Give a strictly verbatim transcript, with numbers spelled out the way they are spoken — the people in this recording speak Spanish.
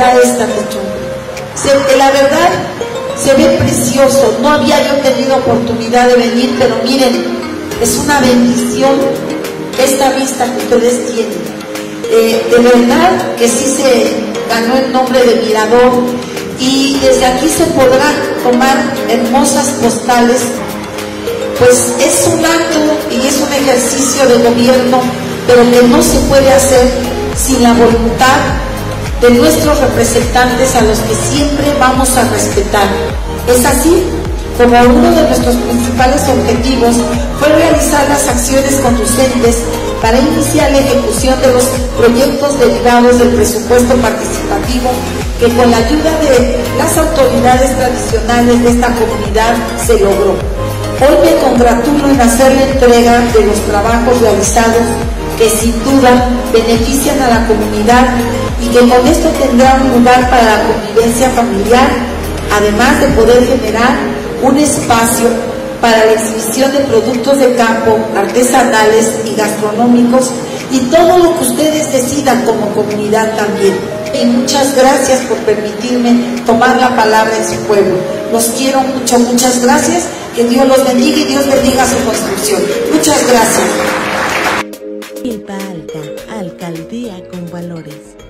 está esta techumbre. Se, la verdad, se ve precioso. No había yo tenido oportunidad de venir, pero miren, es una bendición esta vista que ustedes tienen. Eh, de verdad que sí se ganó el nombre de mirador, y desde aquí se podrán tomar hermosas postales. Pues es un acto y es un ejercicio de gobierno, pero que no se puede hacer sin la voluntad de nuestros representantes, a los que siempre vamos a respetar. Es así como uno de nuestros principales objetivos fue realizar las acciones conducentes para iniciar la ejecución de los proyectos derivados del presupuesto participativo, que con la ayuda de las autoridades tradicionales de esta comunidad se logró. Hoy me congratulo en hacer la entrega de los trabajos realizados, que sin duda benefician a la comunidad y que con esto tendrá un lugar para la convivencia familiar, además de poder generar un espacio para la exhibición de productos de campo, artesanales y gastronómicos, y todo lo que ustedes decidan como comunidad también. Y muchas gracias por permitirme tomar la palabra en su pueblo. Los quiero mucho, muchas gracias. Que Dios los bendiga y Dios bendiga su construcción. Muchas gracias. Milpa Alta, alcaldía con valores.